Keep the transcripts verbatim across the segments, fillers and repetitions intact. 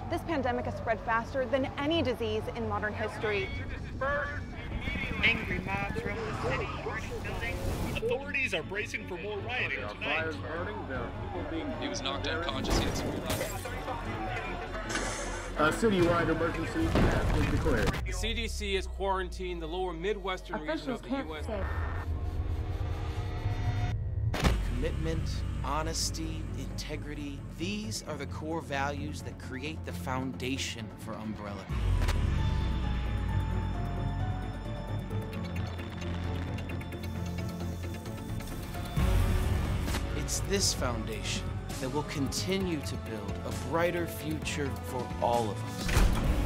This pandemic has spread faster than any disease in modern history. Angry mobs roam the city, burning buildings. Authorities are bracing for more rioting There are tonight. fires burning. There are people being. He was knocked unconscious. He had severe A citywide emergency has been declared. The C D C has quarantined the lower Midwestern region of the U S Commitment, honesty, integrity, these are the core values that create the foundation for Umbrella. It's this foundation that will continue to build a brighter future for all of us.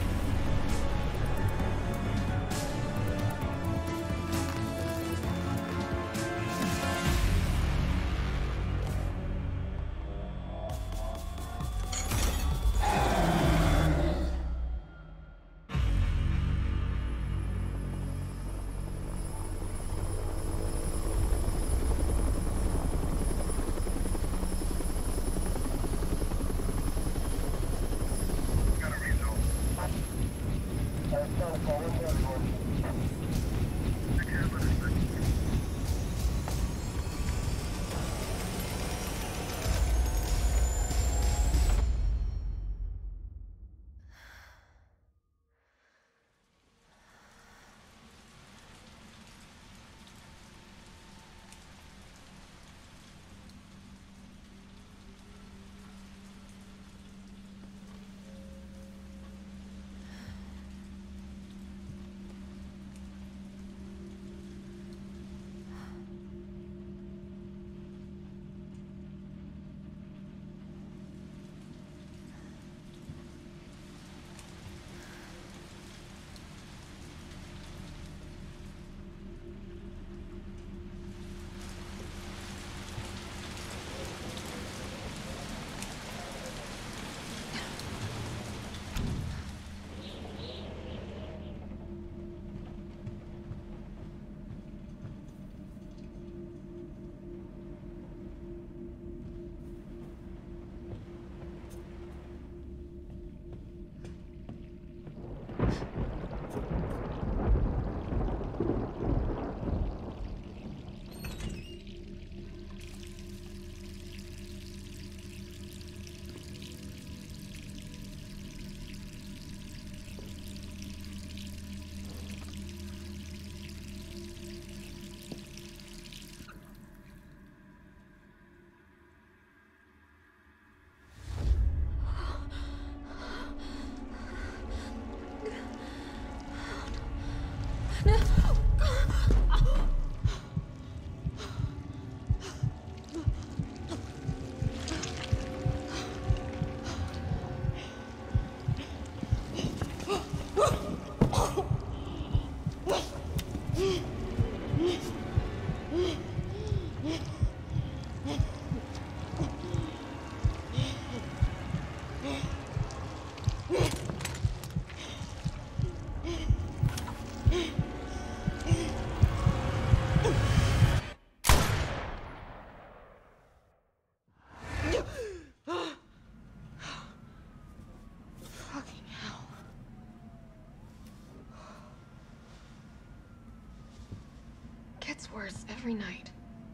Gets worse every night.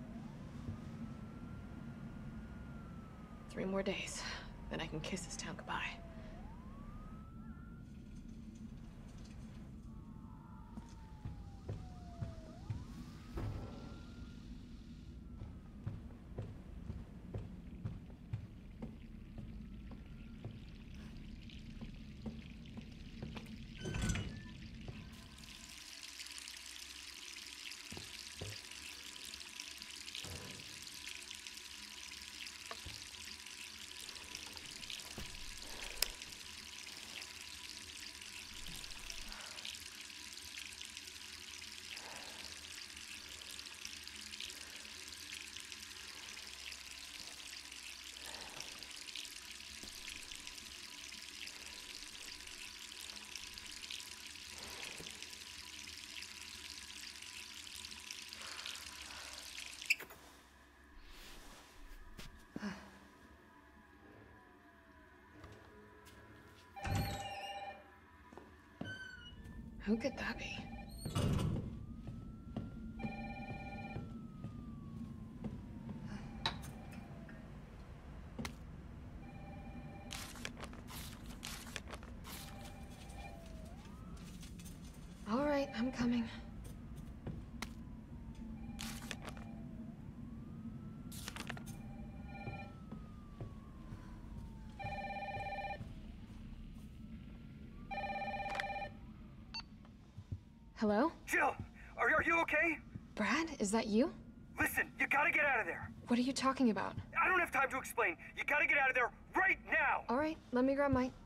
Three more days, then I can kiss this town goodbye. Who could that be? All right, I'm coming. Hello? Jill, are, are you okay? Brad, is that you? Listen, you gotta get out of there. What are you talking about? I don't have time to explain. You gotta get out of there right now. All right, let me grab my...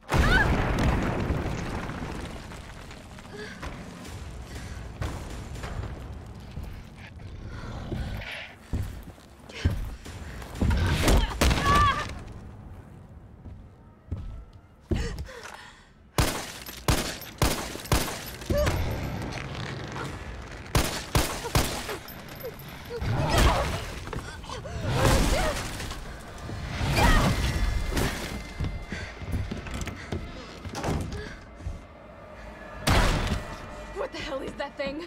What the hell is that thing?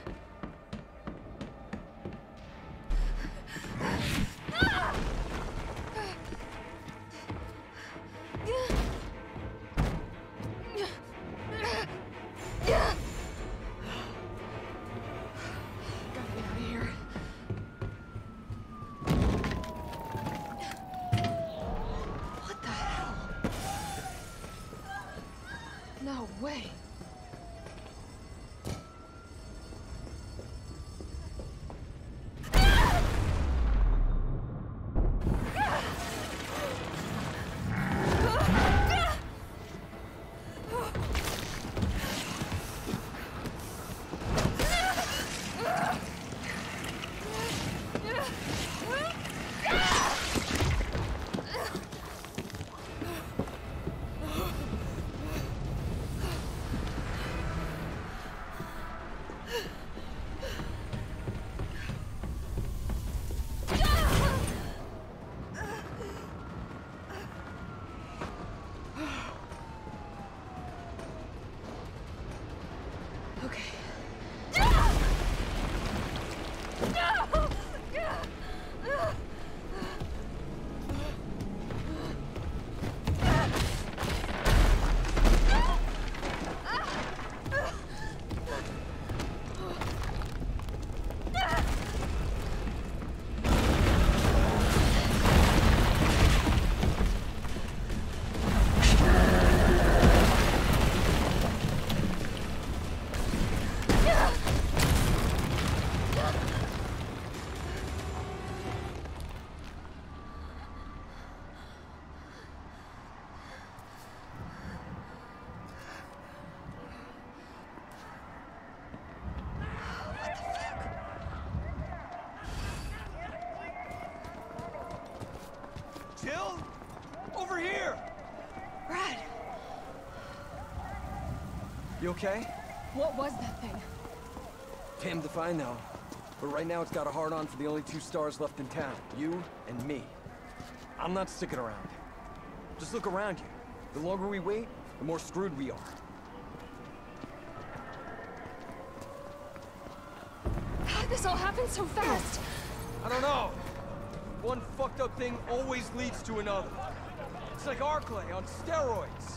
No way. Jill? Over here! Brad! You okay? What was that thing? Damned if I know. But right now it's got a hard-on for the only two stars left in town. You and me. I'm not sticking around. Just look around you. The longer we wait, the more screwed we are. How'd this all happen so fast? I don't know. One fucked up thing always leads to another. It's like Arklay on steroids.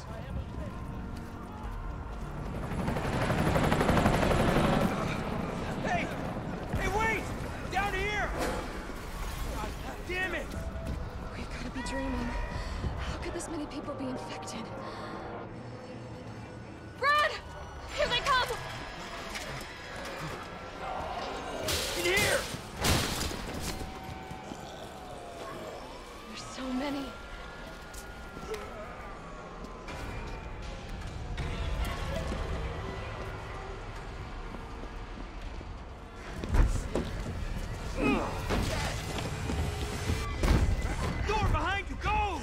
Hey! Hey, wait! Down here! God damn it! We've gotta be dreaming. How could this many people be infected? Brad! Here they come! In here! There's so many. Door behind you, go!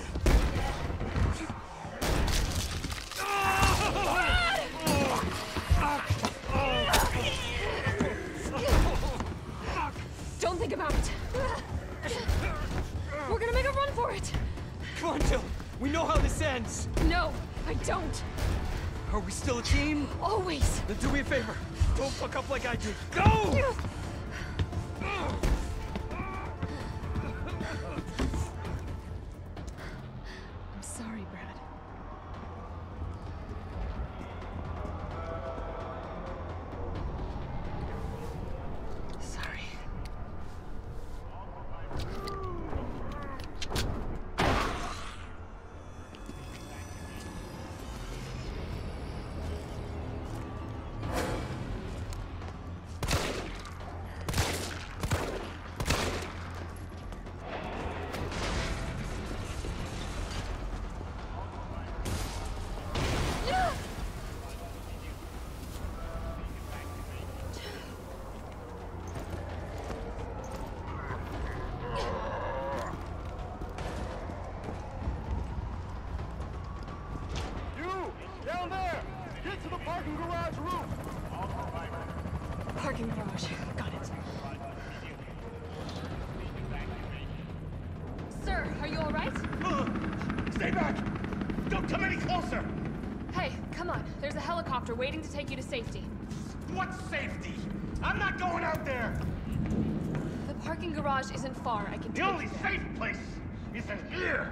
Don't think about it. We're gonna make a run for it. Come on, Jill. We know how this ends. No, I don't. Are we still a team? Always. Then do me a favor. Don't fuck up like I did. Go! I'm sorry, Brad. Sorry. Down there! Get to the parking garage roof! Parking garage. Got it. Sir, are you all right? Stay back! Don't come any closer! Hey, come on. There's a helicopter waiting to take you to safety. What safety? I'm not going out there! The parking garage isn't far. I can The take only you there. safe place is in here!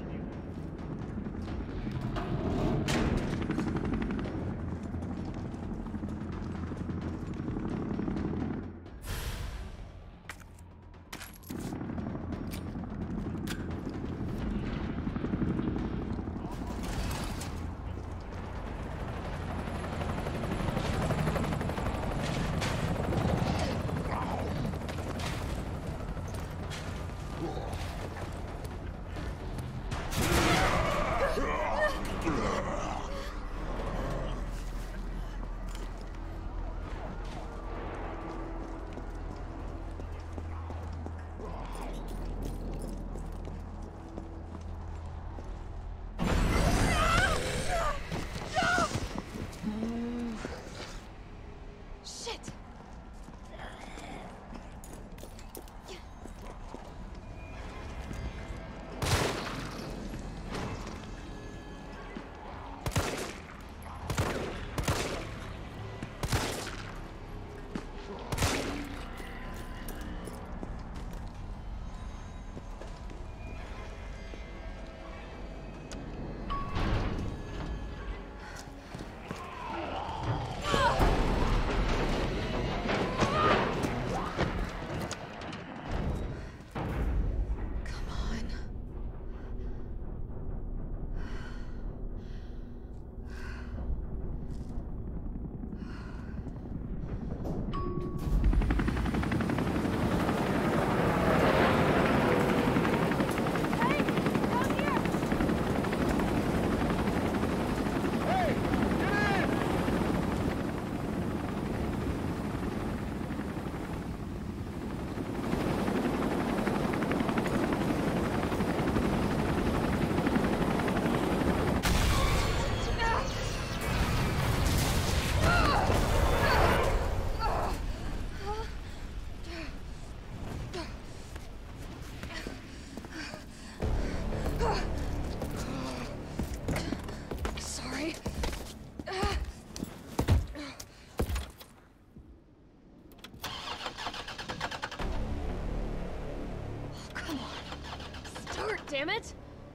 Damn it!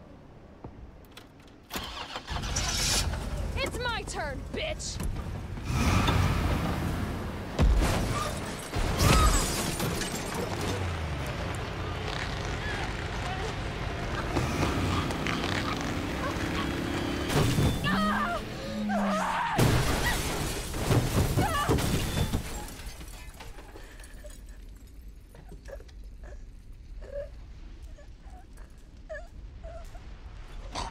It's my turn, bitch! Ah!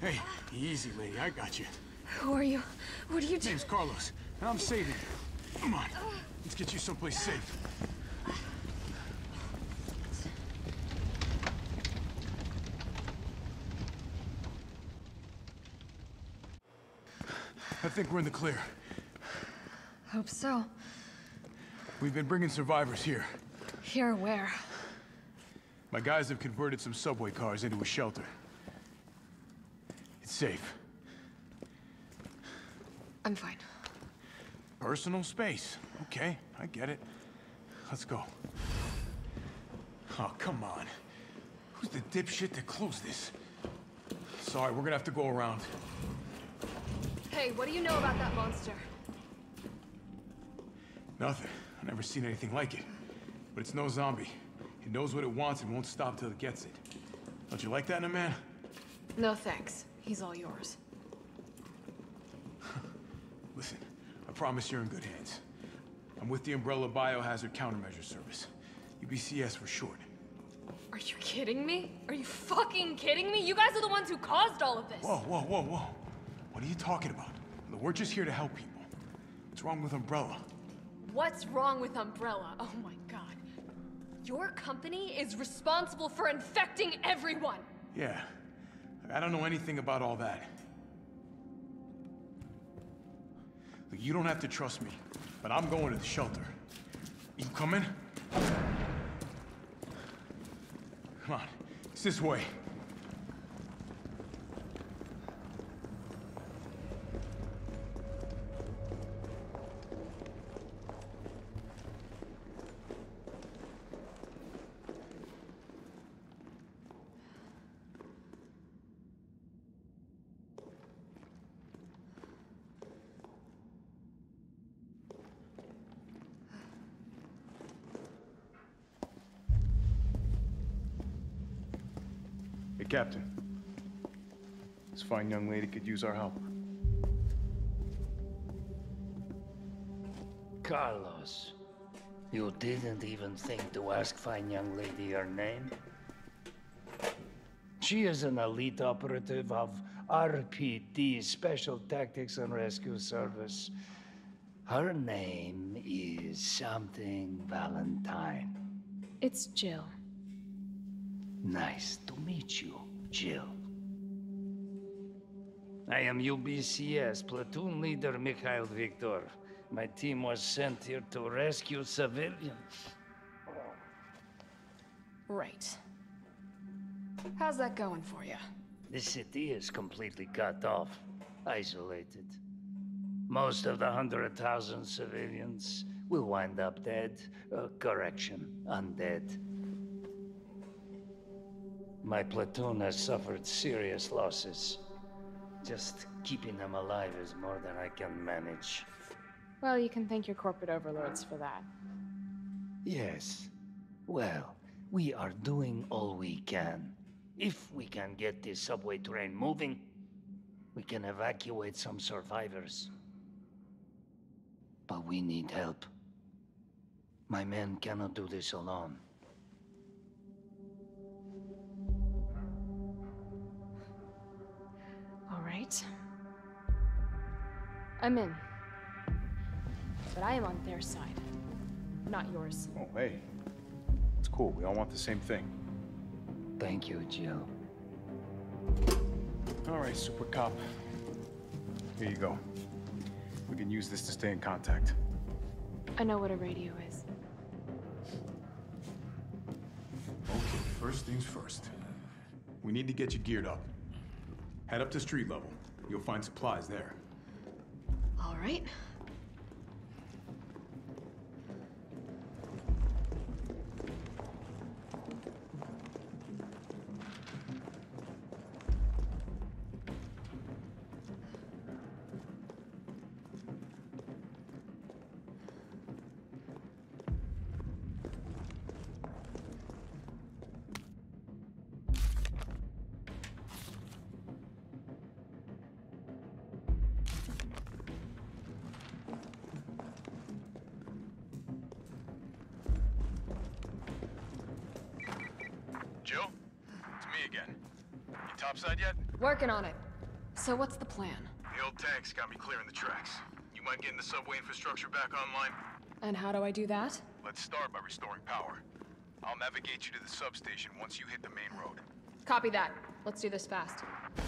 Hey, easy, lady. I got you. Who are you? What are you My doing? name's Carlos, and I'm saving you. Come on. Let's get you someplace safe. I think we're in the clear. Hope so. We've been bringing survivors here. Here where? My guys have converted some subway cars into a shelter. It's safe. I'm fine. Personal space. Okay, I get it. Let's go. Oh, come on. Who's the dipshit that closed this? Sorry, we're gonna have to go around. Hey, what do you know about that monster? Nothing. I've never seen anything like it. But it's no zombie. It knows what it wants and won't stop till it gets it. Don't you like that in a man? No thanks. He's all yours. Listen, I promise you're in good hands. I'm with the Umbrella Biohazard Countermeasure Service. U B C S for short. Are you kidding me? Are you fucking kidding me? You guys are the ones who caused all of this! Whoa, whoa, whoa, whoa. What are you talking about? Look, we're just here to help people. What's wrong with Umbrella? What's wrong with Umbrella? Oh my god. Your company is responsible for infecting everyone! Yeah. I don't know anything about all that. Look, you don't have to trust me, but I'm going to the shelter. You coming? Come on. It's this way. Hey, Captain. This fine young lady could use our help. Carlos, you didn't even think to ask fine young lady her name? She is an elite operative of R P D, Special Tactics and Rescue Service. Her name is something Valentine. It's Jill. Nice to meet you, Jill. I am U B C S Platoon Leader Mikhail Viktor. My team was sent here to rescue civilians. Right. How's that going for you? The city is completely cut off, isolated. Most of the hundred thousand civilians will wind up dead. Uh, correction, undead. My platoon has suffered serious losses. Just keeping them alive is more than I can manage. Well, you can thank your corporate overlords for that. Yes. Well, we are doing all we can. If we can get this subway train moving, we can evacuate some survivors. But we need help. My men cannot do this alone. All right. I'm in. But I am on their side, not yours. Oh, hey. It's cool. We all want the same thing. Thank you, Jill. All right, Super Cop. Here you go. We can use this to stay in contact. I know what a radio is. Okay, first things first. We need to get you geared up. Head up to street level. You'll find supplies there. All right. Jill? It's me again. You topside yet? Working on it. So what's the plan? The old tanks got me clearing the tracks. You mind getting the subway infrastructure back online? And how do I do that? Let's start by restoring power. I'll navigate you to the substation once you hit the main road. Copy that. Let's do this fast.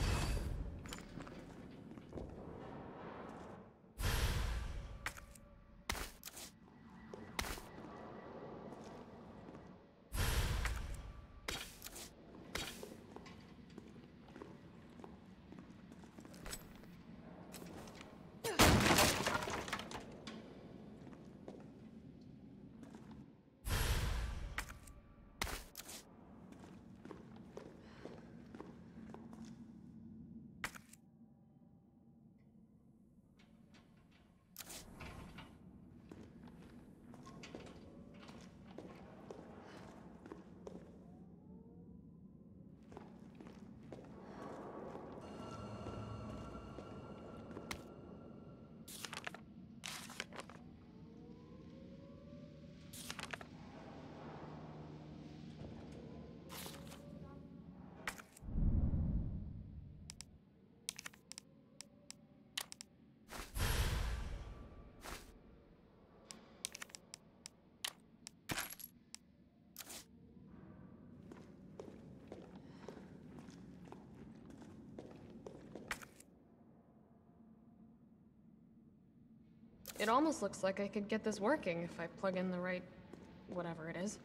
It almost looks like I could get this working if I plug in the right... whatever it is.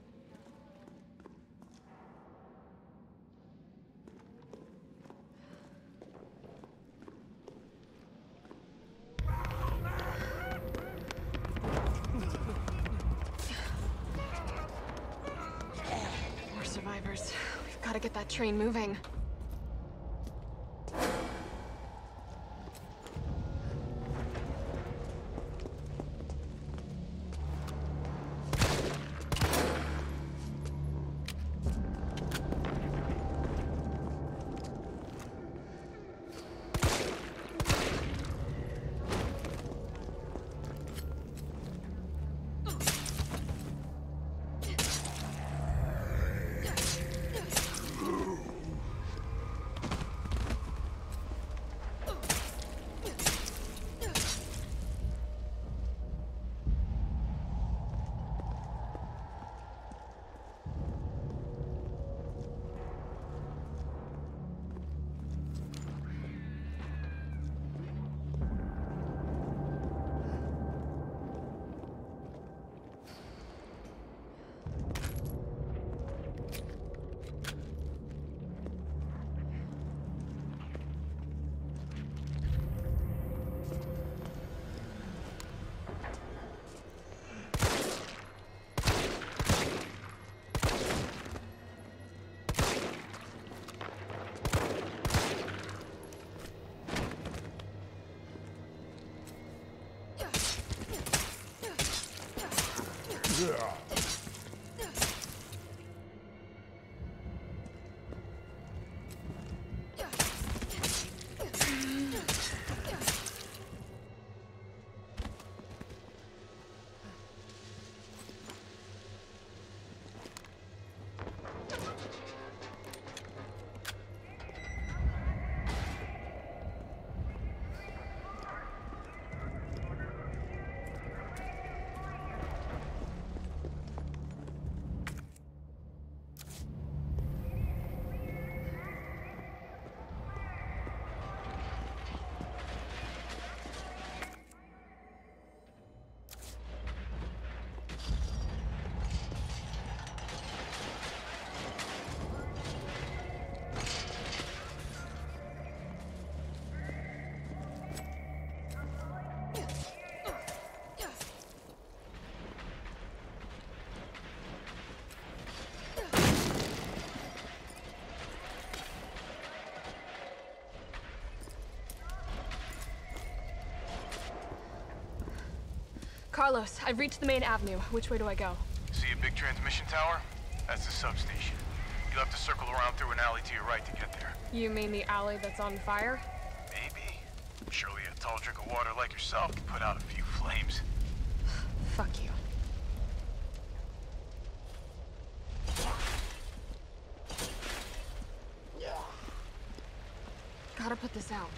More survivors. We've got to get that train moving. Carlos, I've reached the main avenue. Which way do I go? See a big transmission tower? That's the substation. You'll have to circle around through an alley to your right to get there. You mean the alley that's on fire? Maybe. Surely a tall drink of water like yourself can put out a few flames. Fuck you. Gotta put this out.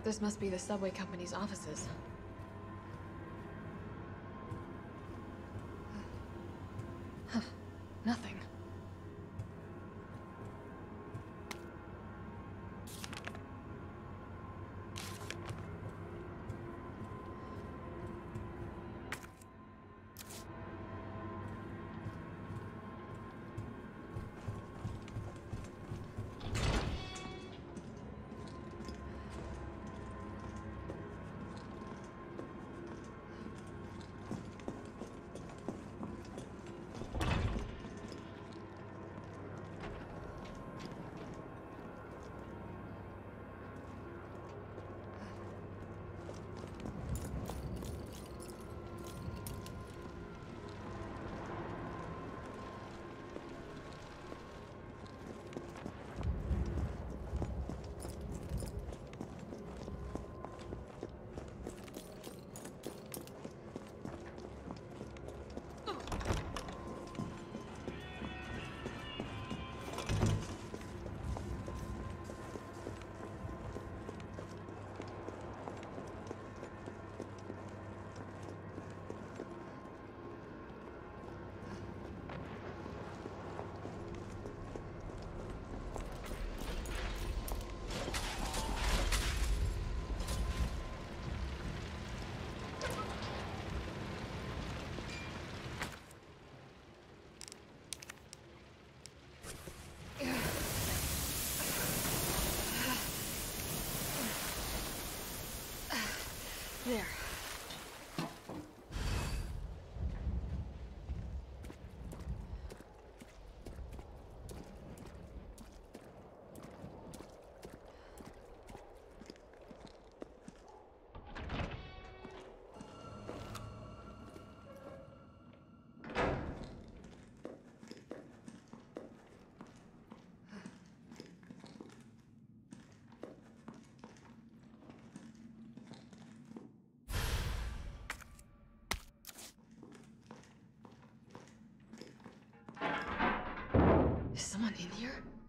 This must be the subway company's offices. Huh. Nothing. There. Is someone in here?